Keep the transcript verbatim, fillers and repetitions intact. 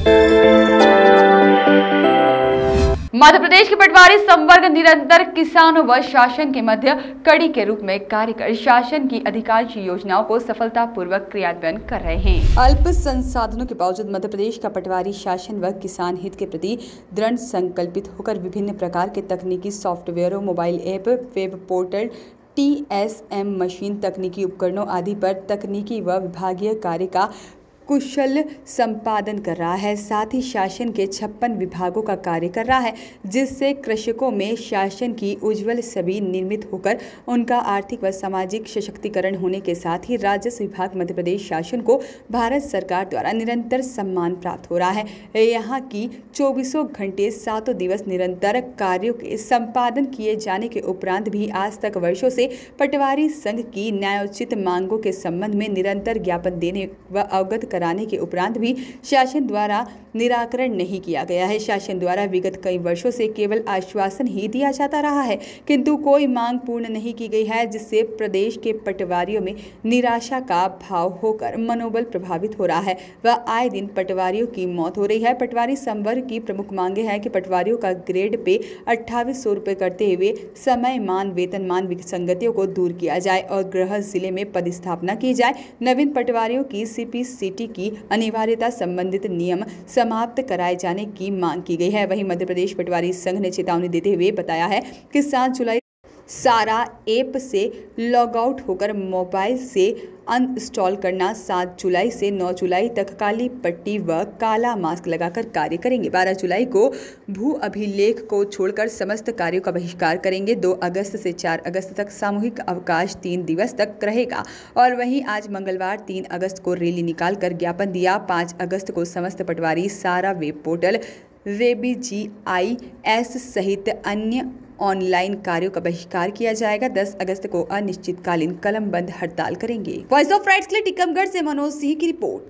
मध्य प्रदेश के पटवारी संवर्ग निरंतर किसानों व शासन के मध्य कड़ी के रूप में कार्य कर शासन की अधिकांश योजनाओं को सफलतापूर्वक क्रियान्वयन कर रहे हैं। अल्प संसाधनों के बावजूद मध्य प्रदेश का पटवारी शासन व किसान हित के प्रति दृढ़ संकल्पित होकर विभिन्न प्रकार के तकनीकी सॉफ्टवेयरों, mobile app, web portal, T S M machine, तकनीकी उपकरणों आदि पर तकनीकी व विभागीय कार्य का कुशल संपादन कर रहा है। साथ ही शासन के छप्पन विभागों का कार्य कर रहा है, जिससे कृषकों में शासन की उज्जवल छवि निर्मित होकर उनका आर्थिक व सामाजिक सशक्तिकरण होने के साथ ही राजस्व विभाग मध्य प्रदेश शासन को भारत सरकार द्वारा निरंतर सम्मान प्राप्त हो रहा है। यहाँ की चौबीसों घंटे सातों दिवस निरंतर कार्यों के संपादन किए जाने के उपरांत भी आज तक वर्षों से पटवारी संघ की न्यायोचित मांगों के संबंध में निरंतर ज्ञापन देने व अवगत कराने के उपरांत भी शासन द्वारा निराकरण नहीं किया गया है। शासन द्वारा विगत कई वर्षों से केवल आश्वासन ही दिया जाता रहा है, किंतु कोई मांग पूर्ण नहीं की गई है, जिससे प्रदेश के पटवारियों में निराशा का भाव होकर मनोबल प्रभावित हो रहा है व आए दिन पटवारियों की मौत हो रही है। पटवारी संवर्ग की प्रमुख मांगे हैं कि पटवारियों का ग्रेड पे अट्ठाईस सौ रुपये करते हुए समय मान वेतनमान विसंगतियों को दूर किया जाए और गृह जिले में पदस्थापना की जाए। नवीन पटवारियों की सीपी सीटी की अनिवार्यता संबंधित नियम समाप्त कराए जाने की मांग की गई है। वहीं मध्य प्रदेश पटवारी संघ ने चेतावनी देते हुए बताया है कि सात जुलाई सारा ऐप से लॉग आउट होकर मोबाइल से अनइंस्टॉल करना, सात जुलाई से नौ जुलाई तक काली पट्टी व काला मास्क लगाकर कार्य करेंगे। बारह जुलाई को भू अभिलेख को छोड़कर समस्त कार्यों का बहिष्कार करेंगे। दो अगस्त से चार अगस्त तक सामूहिक अवकाश तीन दिवस तक रहेगा। और वहीं आज मंगलवार तीन अगस्त को रैली निकालकर ज्ञापन दिया। पाँच अगस्त को समस्त पटवारी सारा वेब पोर्टल, रेबी जी आई एस सहित अन्य ऑनलाइन कार्यों का बहिष्कार किया जाएगा। दस अगस्त को अनिश्चितकालीन कलमबंद हड़ताल करेंगे। वॉइस ऑफ राइट्स के लिए कमगढ़ से मनोज सिंह की रिपोर्ट।